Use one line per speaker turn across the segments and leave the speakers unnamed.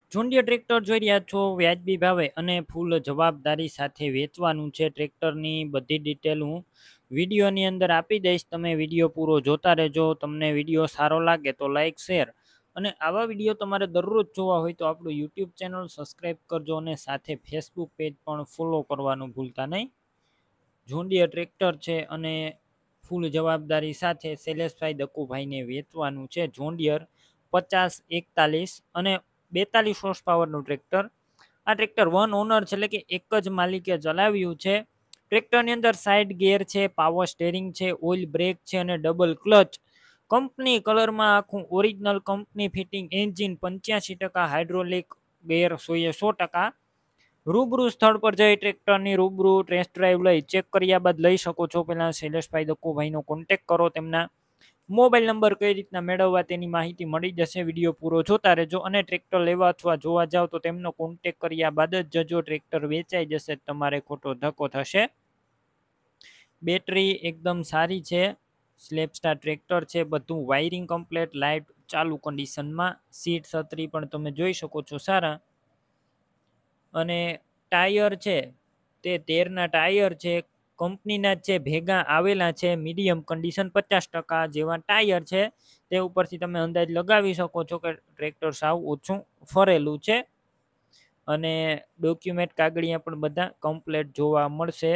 John Deere tractor જોઈ રહ્યા છો વ્યાજબી ભાવે અને ફૂલ જવાબદારી સાથે વેચવાનું છે. ટ્રેક્ટરની બધી ડિટેલ હું વિડીયોની અંદર આપી દઈશ. તમે વિડીયો પૂરો જોતા રહેજો. તમને વિડીયો સારો લાગે તો લાઈક, શેર અને આવા વિડીયો તમારે દરરોજ જોવા હોય તો આપણું યુટ્યુબ ચેનલ સબસ્ક્રાઈબ કરજો અને સાથે ફેસબુક પેજ પણ ફોલો કરવાનું ભૂલતા નહીં. જોન્ડિયર ટ્રેક્ટર છે અને ફૂલ જવાબદારી સાથે શૈલેષભાઈ દક્કુભાઈને વેચવાનું છે. જોન્ડિયર 5041 અને 42 હોર્સ પાવરનું ટ્રેક્ટર. આ ટ્રેક્ટર વન ઓનર છે, એટલે કે એક જ માલિકે ચલાવ્યું છે. ટ્રેક્ટરની અંદર સાઇડ ગિયર છે, પાવર સ્ટેરિંગ છે, ઓઇલ બ્રેક છે અને ડબલ ક્લચ. કંપની કલરમાં આખું original company fitting engine, 85% hydraulic gear, 100%. રૂબરૂ સ્થળ પર જઈ ટ્રેક્ટરની રૂબરૂ ટેસ્ટ ડ્રાઈવ લઈ ચેક કર્યા બાદ લઈ શકો છો. પહેલાં શૈલેષભાઈ દક્કુભાઈનો કોન્ટેક કરો. તેમના મોબાઈલ નંબર કઈ રીતના મેળવવા તેની માહિતી મળી જશે. વિડીયો પૂરો જોતા રહેજો અને ટ્રેક્ટર લેવા અથવા જોવા જાવ તો તેમનો કોન્ટેક કર્યા બાદ જ જજો. ટ્રેક્ટર વેચાઈ જશે, તમારે ખોટો ધક્કો થશે. બેટરી એકદમ સારી છે. સ્લેપસ્ટાર ટ્રેક્ટર છે. બધું વાયરિંગ કમ્પ્લેટ, લાઇટ ચાલુ કન્ડિશનમાં. સીટ છત્રી પણ તમે જોઈ શકો છો સારા. અને ટાયર છે તે 13ના ટાયર છે, કંપનીના જ છે, ભેગા આવેલા છે. મીડિયમ કન્ડિશન, 50% જેવા ટાયર છે. તે ઉપરથી તમે અંદાજ લગાવી શકો છો કે ટ્રેક્ટર સાવ ઓછું ફરેલું છે. અને ડોક્યુમેન્ટ કાગળિયા પણ બધા કમ્પ્લેટ જોવા મળશે.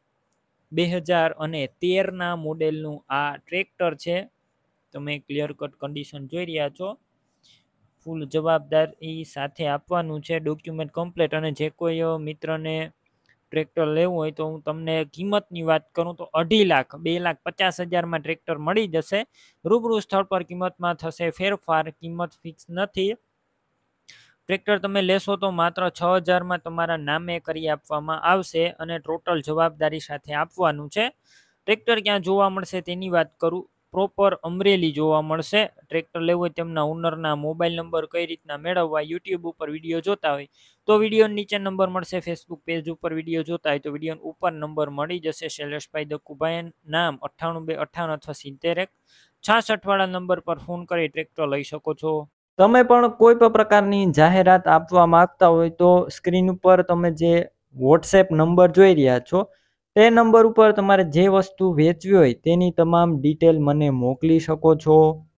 2013ના મોડેલનું આ ટ્રેક્ટર છે. તમે ક્લિયર કટ કન્ડિશન જોઈ રહ્યા છો. ફૂલ જવાબદારી સાથે આપવાનું છે. Document complete. અને જે કોઈ મિત્રને ટ્રેક્ટર લેવું હોય તો હું તમને કિંમતની વાત કરું તો 2.5 લાખ 2,50,000માં ટ્રેક્ટર મળી જશે. રૂબરૂ સ્થળ પર કિંમતમાં થશે ફેરફાર, કિંમત ફિક્સ નથી. ટ્રેક્ટર તમે લેશો તો માત્ર 6,000માં તમારા નામે કરી આપવામાં આવશે અને ટોટલ જવાબદારી સાથે આપવાનું છે. ટ્રેક્ટર ક્યાં જોવા મળશે તેની વાત કરું. પ્રોપર અમરેલી જોવા મળશે. ટ્રેક્ટર લેવું હોય તેમના ઓનરના મોબાઈલ નંબર કઈ રીતના મેળવવા, યુટ્યુબ ઉપર વિડીયો જોતા હોય તો વિડીયો નીચે નંબર મળશે. ફેસબુક પેજ ઉપર વિડીયો જોતા હોય તો વિડીયો ઉપર નંબર મળી જશે. શૈલેષભાઈ દક્કુભાઈ નામ 9828 અથવા 70 166 વાળા નંબર પર ફોન કરી ટ્રેક્ટર લઈ શકો છો. તમે પણ કોઈ પણ પ્રકારની જાહેરાત આપવા માંગતા હોય તો સ્ક્રીન ઉપર તમે જે વોટ્સએપ નંબર જોઈ રહ્યા છો તે નંબર ઉપર તમારે જે વસ્તુ વેચવી હોય તેની તમામ ડિટેલ મને મોકલી શકો છો.